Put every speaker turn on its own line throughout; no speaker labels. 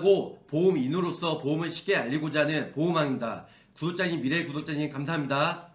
안전하고 보험인으로서 보험을 쉽게 알리고자 하는 보험왕입니다. 구독자님, 미래의 구독자님 감사합니다.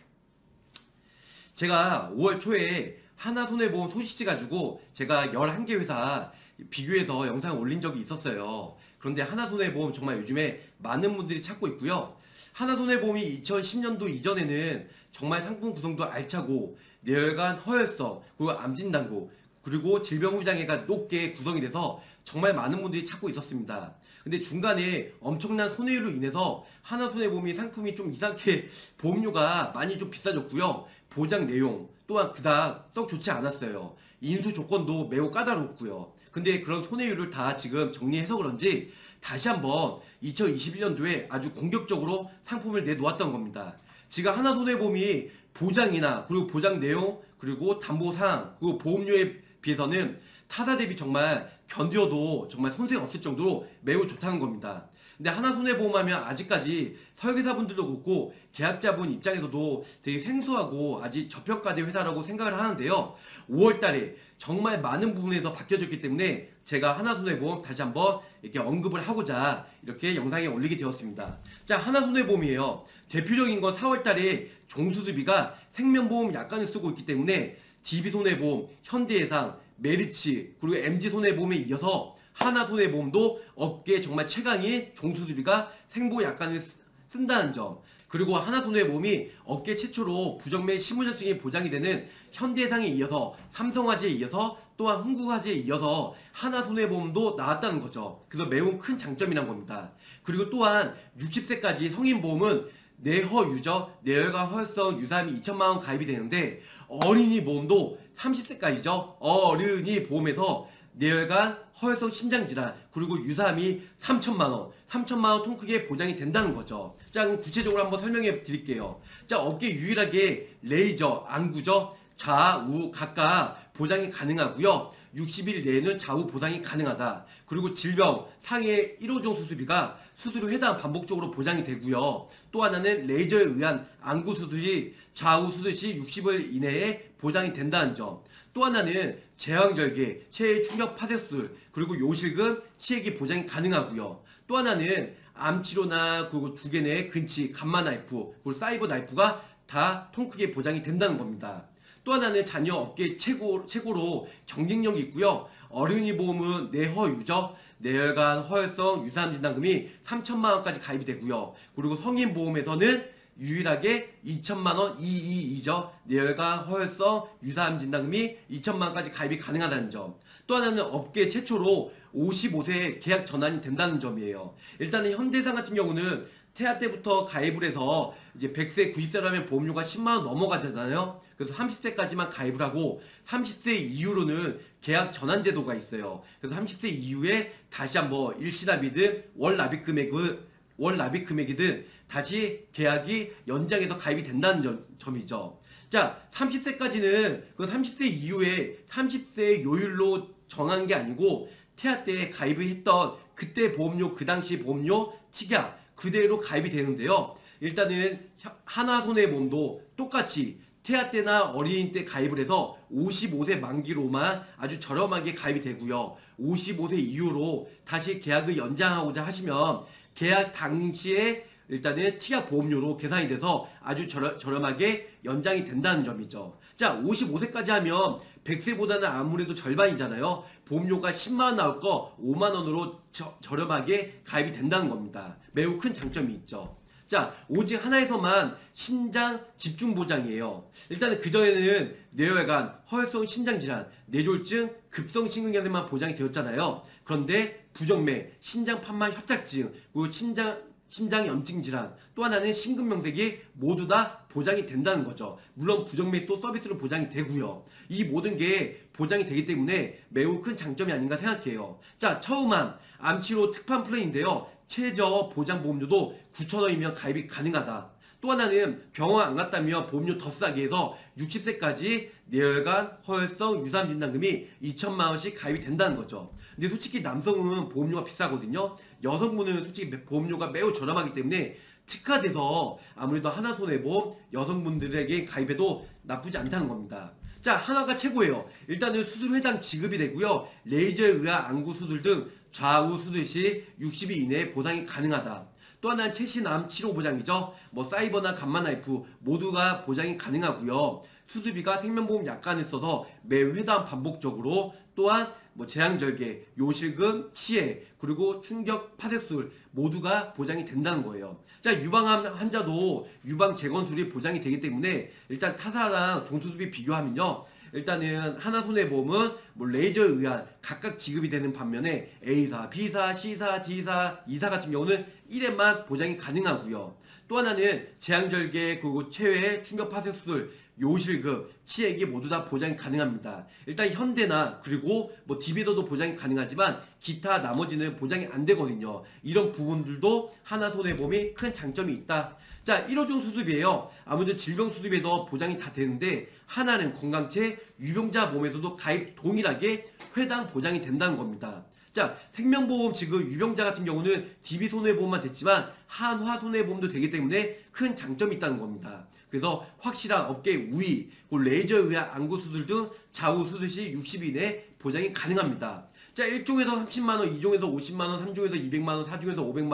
제가 5월 초에 하나손해보험 소식지 가지고 제가 11개 회사 비교해서 영상을 올린 적이 있었어요. 그런데 하나손해보험 정말 요즘에 많은 분들이 찾고 있고요. 하나손해보험이 2010년도 이전에는 정말 상품 구성도 알차고 뇌혈관, 허혈성, 그리고 암진단고, 그리고 질병후장애가 높게 구성이 돼서 정말 많은 분들이 찾고 있었습니다. 근데 중간에 엄청난 손해율로 인해서 하나손해보험이 상품이 좀 이상하게 보험료가 많이 좀 비싸졌고요. 보장 내용 또한 그닥 썩 좋지 않았어요. 인수 조건도 매우 까다롭고요. 근데 그런 손해율을 다 지금 정리해서 그런지 다시 한번 2021년도에 아주 공격적으로 상품을 내놓았던 겁니다. 지금 하나손해보험이 보장이나 그리고 보장 내용 그리고 담보사항 그리고 보험료에 비해서는 타사 대비 정말 견뎌도 정말 손색 없을 정도로 매우 좋다는 겁니다. 근데 하나손해보험 하면 아직까지 설계사분들도 그렇고 계약자분 입장에서도 되게 생소하고 아직 저평가된 회사라고 생각을 하는데요. 5월달에 정말 많은 부분에서 바뀌어졌기 때문에 제가 하나손해보험 다시 한번 이렇게 언급을 하고자 이렇게 영상에 올리게 되었습니다. 자, 하나손해보험이에요. 대표적인 건 4월달에 종수수비가 생명보험 약관을 쓰고 있기 때문에 DB손해보험, 현대해상, 메리츠 그리고 MG손해보험에 이어서 하나손해보험도 업계 정말 최강의 종수수비가 생보 약관을 쓴다는 점, 그리고 하나손해보험이 업계 최초로 부정매 실무자증이 보장이 되는 현대해상에 이어서 삼성화재에 이어서 또한 흥국화재에 이어서 하나손해보험도 나왔다는 거죠. 그래서 매우 큰 장점이란 겁니다. 그리고 또한 60세까지 성인보험은 내허 유저, 뇌혈관 허혈성 유사암이 2천만원 가입이 되는데 어린이 보험도 30세까지죠. 어른이 보험에서 뇌혈관, 허혈성 심장질환, 그리고 유사암이 3천만원, 3천만원 통 크게 보장이 된다는 거죠. 자, 그럼 구체적으로 한번 설명해 드릴게요. 자, 업계 유일하게 레이저, 안구저, 좌우 각각 보장이 가능하고요. 60일 내에는 좌우 보장이 가능하다. 그리고 질병, 상해 1호종 수술비가 수술 후 해당 반복적으로 보장이 되고요. 또 하나는 레이저에 의한 안구 수술이 좌우 수술 시 60일 이내에 보장이 된다는 점. 또 하나는 제왕절개, 체해 충격 파쇄술, 그리고 요실금, 치액이 보장이 가능하고요. 또 하나는 암치료나 그리고 2개 내의 근치, 감마 나이프, 그리고 사이버 나이프가 다 통 크게 보장이 된다는 겁니다. 또 하나는 자녀 업계 최고로 경쟁력이 있고요. 어린이 보험은 내허 유저, 뇌혈관, 허혈성, 유사암 진단금이 3천만원까지 가입이 되고요. 그리고 성인 보험에서는 유일하게 2천만원 222죠. 뇌혈관, 허혈성, 유사암 진단금이 2천만원까지 가입이 가능하다는 점. 또 하나는 업계 최초로 55세 계약 전환이 된다는 점이에요. 일단은 현대해상 같은 경우는 태아 때부터 가입을 해서 이제 100세, 90세라면 보험료가 10만원 넘어가잖아요. 그래서 30세까지만 가입을 하고 30세 이후로는 계약 전환 제도가 있어요. 그래서 30세 이후에 다시 한번 일시납이든 월 납입 금액이든 다시 계약이 연장해서 가입이 된다는 점이죠. 자, 30세까지는 그 30세 이후에 30세 요율로 정한 게 아니고 태아 때 가입을 했던 그때 보험료, 그 당시 보험료, 특약 그대로 가입이 되는데요. 일단은 하나손해보험도 똑같이 태아 때나 어린이 때 가입을 해서 55세 만기로만 아주 저렴하게 가입이 되고요. 55세 이후로 다시 계약을 연장하고자 하시면 계약 당시에 일단은 특약 보험료로 계산이 돼서 아주 저렴하게 연장이 된다는 점이죠. 자, 55세까지 하면 100세보다는 아무래도 절반이잖아요. 보험료가 10만원 나올 거 5만원으로 저렴하게 가입이 된다는 겁니다. 매우 큰 장점이 있죠. 자, 오직 하나에서만 신장 집중 보장이에요. 일단은 그전에는 뇌혈관, 허혈성 심장질환, 뇌졸중, 급성심근경색만 보장이 되었잖아요. 그런데 부정맥, 신장판만 협착증, 그리고 심장염증 질환, 또 하나는 심근명색이 모두 다 보장이 된다는 거죠. 물론 부정맥도 서비스로 보장이 되고요. 이 모든 게 보장이 되기 때문에 매우 큰 장점이 아닌가 생각해요. 자, 처음함 암치료 특판 플랜인데요. 최저 보장 보험료도 9,000원이면 가입이 가능하다. 또 하나는 병원 안 갔다면 보험료 더 싸게 해서 60세까지 뇌혈관, 허혈성, 유사암 진단금이 2천만원씩 가입이 된다는 거죠. 근데 솔직히 남성은 보험료가 비싸거든요. 여성분은 솔직히 보험료가 매우 저렴하기 때문에 특화돼서 아무래도 하나손해보험 여성분들에게 가입해도 나쁘지 않다는 겁니다. 자, 하나가 최고예요. 일단은 수술 회당 지급이 되고요. 레이저에 의한 안구 수술 등 좌우 수술 시 60일 이내에 보상이 가능하다. 또 하나는 최신암 치료 보장이죠. 뭐 사이버나 감마나이프 모두가 보장이 가능하고요. 수술비가 생명보험 약관을 써서 매 회당 반복적으로, 또한 뭐 재앙절개, 요실금, 치해, 그리고 충격 파쇄술 모두가 보장이 된다는 거예요. 자, 유방암 환자도 유방 재건술이 보장이 되기 때문에 일단 타사랑 종수술비 비교하면요, 일단은 하나손해보험은 뭐 레이저에 의한 각각 지급이 되는 반면에 A사, B사, C사, D사, E사 같은 경우는 1회만 보장이 가능하고요. 또 하나는 재앙절개, 그리고 체외, 충격파쇄수술, 요실금, 치액이 모두 다 보장이 가능합니다. 일단 현대나 그리고 뭐 디비더도 보장이 가능하지만 기타 나머지는 보장이 안 되거든요. 이런 부분들도 하나손해보험이 큰 장점이 있다. 자, 1호종 수술비에요. 아무래도 질병 수술비에서 보장이 다 되는데 하나는 건강체 유병자 보험에서도 가입 동일하게 회당 보장이 된다는 겁니다. 자, 생명보험 지금 유병자 같은 경우는 DB손해보험만 됐지만 한화손해보험도 되기 때문에 큰 장점이 있다는 겁니다. 그래서 확실한 업계 우위, 레이저에 의한 안구수술 등 좌우 수술 시 60일 이내 보장이 가능합니다. 자, 1종에서 30만원, 2종에서 50만원, 3종에서 200만원, 4종에서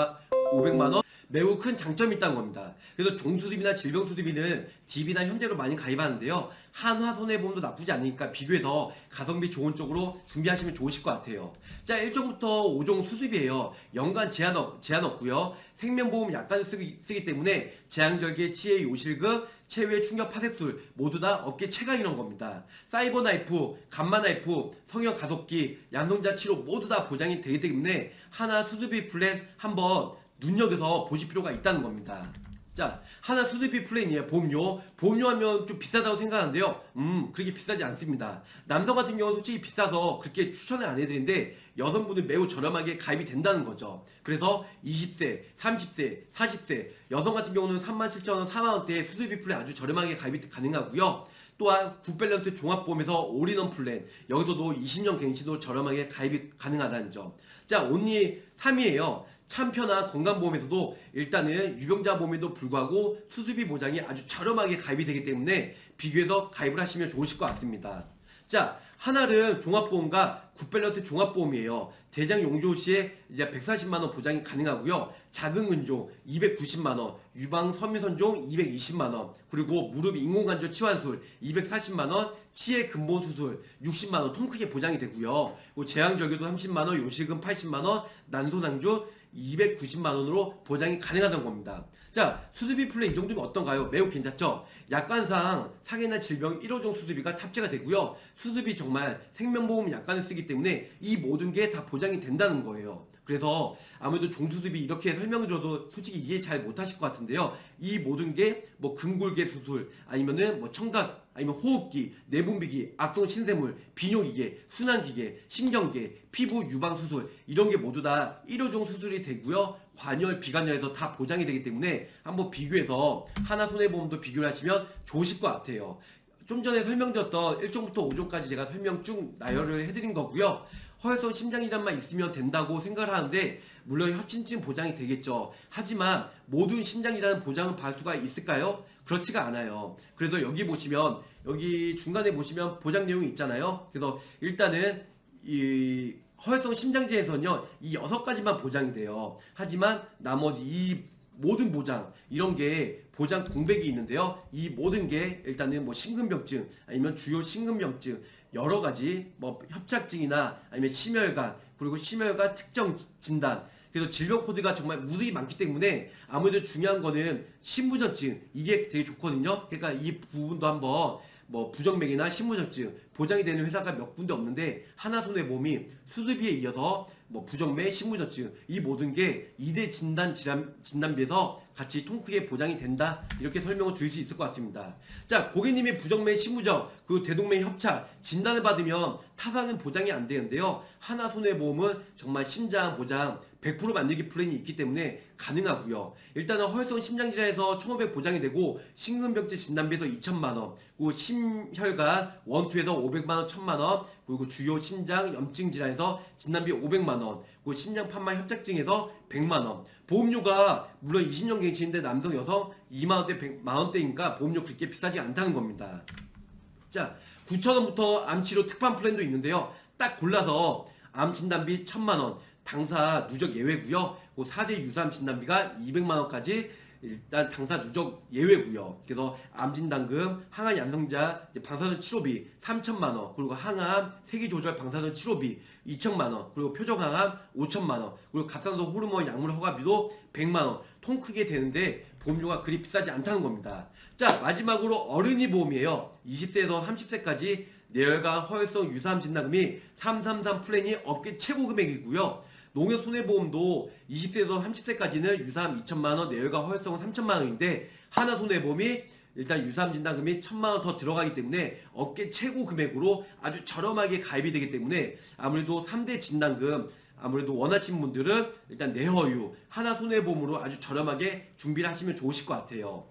500만원 매우 큰 장점이 있다는 겁니다. 그래서 종수술비나 질병수술비는 DB나 현대로 많이 가입하는데요. 한화손해보험도 나쁘지 않으니까 비교해서 가성비 좋은 쪽으로 준비하시면 좋으실 것 같아요. 자, 1종부터 5종 수술비에요. 연간 제한 없고요. 생명보험 약관을 쓰기 때문에 재앙절개, 치해, 요실금, 체외, 충격, 파쇄술 모두 다 업계 최강이란 겁니다. 사이버나이프, 감마나이프, 성형 가속기, 양성자 치료 모두 다 보장이 되기 때문에 하나 수술비 플랜 한번 눈여겨서 보실 필요가 있다는 겁니다. 자, 하나 수술비 플랜이에요. 보험료. 보험료 하면 좀 비싸다고 생각하는데요. 그렇게 비싸지 않습니다. 남성 같은 경우는 솔직히 비싸서 그렇게 추천을 안 해드리는데 여성분은 매우 저렴하게 가입이 된다는 거죠. 그래서 20세, 30세, 40세 여성 같은 경우는 37,000원, 4만원대에 수술비 플랜 아주 저렴하게 가입이 가능하고요. 또한 굿밸런스 종합보험에서 올인원 플랜, 여기서도 20년 갱신도 저렴하게 가입이 가능하다는 점. 자, 온리 3위에요. 참편한 건강보험에서도 일단은 유병자 보험에도 불구하고 수술비 보장이 아주 저렴하게 가입이 되기 때문에 비교해서 가입을 하시면 좋으실 것 같습니다. 자, 하나는 종합보험과 굿밸런스 종합보험이에요. 대장 용조 시에 이제 140만원 보장이 가능하고요. 작은 근종 290만원, 유방 섬유선종 220만원, 그리고 무릎 인공관절 치환술 240만원, 치해 근본 수술 60만원 통 크게 보장이 되고요. 재앙절개도 30만원, 요실금 80만원, 난소낭주 290만원으로 보장이 가능하다는 겁니다. 자, 수술비 플랜 이 정도면 어떤가요? 매우 괜찮죠? 약관상 상해나 질병 1호종 수술비가 탑재가 되고요. 수술비 정말 생명보험 약관을 쓰기 때문에 이 모든 게 다 보장이 된다는 거예요. 그래서 아무래도 종수술비 이렇게 설명을 줘도 솔직히 이해 잘 못하실 것 같은데요. 이 모든 게 뭐 근골계 수술, 아니면은 뭐 청각, 아니면 호흡기, 내분비기, 악성 신샘물, 비뇨기계, 순환기계, 신경계, 피부 유방 수술 이런 게 모두 다 1호종 수술이 되고요. 관열, 비관열에서 다 보장이 되기 때문에 한번 비교해서 하나손해보험도 비교를 하시면 좋으실 것 같아요. 좀 전에 설명드렸던 1종부터 5종까지 제가 설명 쭉 나열을 해드린 거고요. 허혈성 심장질환만 있으면 된다고 생각을 하는데 물론 협심증 보장이 되겠죠. 하지만 모든 심장질환 보장을 받을 수가 있을까요? 그렇지가 않아요. 그래서 여기 보시면, 여기 중간에 보시면 보장 내용이 있잖아요. 그래서 일단은 이 허혈성 심장질환에서는요, 이 6가지만 보장이 돼요. 하지만 나머지 이 모든 보장, 이런 게 보장 공백이 있는데요. 이 모든 게 일단은 뭐 심근병증, 아니면 주요 심근병증, 여러 가지 뭐 협착증이나 아니면 심혈관, 그리고 심혈관 특정 진단, 그래서 질병 코드가 정말 무수히 많기 때문에 아무래도 중요한 거는 신부전증, 이게 되게 좋거든요. 그러니까 이 부분도 한번 뭐 부정맥이나 신부전증 보장이 되는 회사가 몇 군데 없는데 하나손해보험이 수술비에 이어서 뭐 부정맥, 신부전증 이 모든 게 2대 진단비에서 같이 통크게 보장이 된다, 이렇게 설명을 드릴 수 있을 것 같습니다. 자, 고객님이 부정맥, 신부전, 그 대동맥 협착 진단을 받으면 타사는 보장이 안 되는데요. 하나손해보험은 정말 심장 보장 100% 만들기 플랜이 있기 때문에 가능하고요. 일단은 허혈성 심장질환에서 1,500 보장이 되고 심근병증 진단비에서 2,000만원, 그리고 심혈관 1, 2에서 500만원, 1,000만원, 그리고 주요 심장 염증 질환에서 진단비 500만원, 그리고 심장 판만 협착증에서 100만원. 보험료가 물론 20년 갱신인데 남성 여성 2만원대 100만원대니까 보험료 그렇게 비싸지 않다는 겁니다. 자, 9,000원부터 암치료 특판 플랜도 있는데요. 딱 골라서 암 진단비 1,000만원, 당사 누적 예외고요. 그 4대 유사암 진단비가 200만 원까지 일단 당사 누적 예외고요. 그래서 암진단금, 항암 양성자 방사선 치료비 3천만 원, 그리고 항암 세기조절 방사선 치료비 2천만 원, 그리고 표정항암 5천만 원, 그리고 갑상선 호르몬 약물 허가비도 100만 원. 통 크게 되는데 보험료가 그리 비싸지 않다는 겁니다. 자, 마지막으로 어른이 보험이에요. 20세에서 30세까지 뇌혈관 허혈성 유사암 진단금이 333 플랜이 업계 최고 금액이고요. 농협 손해보험도 20세에서 30세까지는 유사암 2천만원, 뇌혈관 허혈성은 3천만원인데 하나손해보험이 일단 유사암 진단금이 1,000만원 더 들어가기 때문에 업계 최고 금액으로 아주 저렴하게 가입이 되기 때문에 아무래도 3대 진단금 아무래도 원하시는 분들은 일단 내허유 하나손해보험으로 아주 저렴하게 준비를 하시면 좋으실 것 같아요.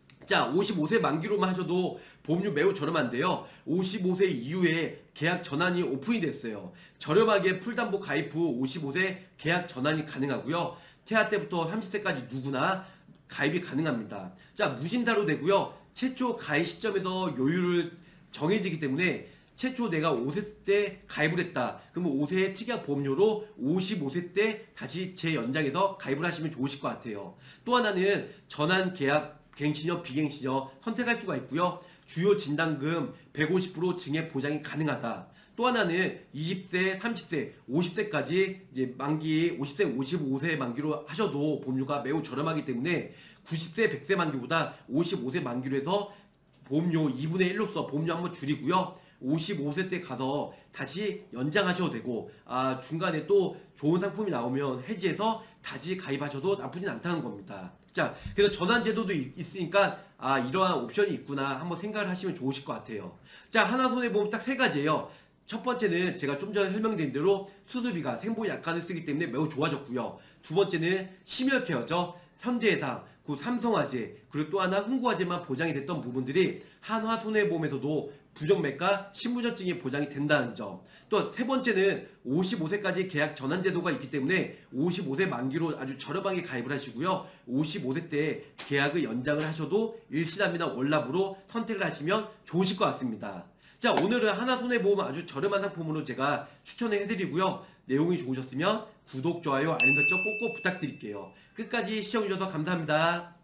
자, 55세 만기로만 하셔도 보험료 매우 저렴한데요. 55세 이후에 계약 전환이 오픈이 됐어요. 저렴하게 풀담보 가입 후 55세 계약 전환이 가능하고요. 태아 때부터 30세까지 누구나 가입이 가능합니다. 자, 무심사로 되고요. 최초 가입 시점에서 요율을 정해지기 때문에 최초 내가 5세 때 가입을 했다. 그러면 5세의 특약 보험료로 55세 때 다시 재연장해서 가입을 하시면 좋으실 것 같아요. 또 하나는 전환 계약 갱신형, 비갱신형 선택할 수가 있고요. 주요 진단금 150% 증액 보장이 가능하다. 또 하나는 20세, 30세, 50세까지 이제 만기 50세, 55세 만기로 하셔도 보험료가 매우 저렴하기 때문에 90세, 100세 만기보다 55세 만기로 해서 보험료 2분의 1로서 보험료 한번 줄이고요. 55세 때 가서 다시 연장하셔도 되고 중간에 또 좋은 상품이 나오면 해지해서 다시 가입하셔도 나쁘진 않다는 겁니다. 자, 그래서 전환 제도도 있으니까 이러한 옵션이 있구나 한번 생각을 하시면 좋으실 것 같아요. 자, 하나손해보험 딱 세 가지예요. 첫 번째는 제가 좀 전에 설명드린 대로 수술비가 생보 약관을 쓰기 때문에 매우 좋아졌고요. 두 번째는 심혈케어죠. 현대해상, 삼성화재, 그리고 또 하나 흥국화재만 보장이 됐던 부분들이 한화손해보험에서도 부정매가 신부전증이 보장이 된다는 점. 또 세 번째는 55세까지 계약 전환 제도가 있기 때문에 55세 만기로 아주 저렴하게 가입을 하시고요. 55세 때 계약을 연장을 하셔도 일시납이나 월납으로 선택을 하시면 좋으실 것 같습니다. 자, 오늘은 하나손해보험 아주 저렴한 상품으로 제가 추천을 해드리고요. 내용이 좋으셨으면 구독, 좋아요, 알림 설정 꼭꼭 부탁드릴게요. 끝까지 시청해주셔서 감사합니다.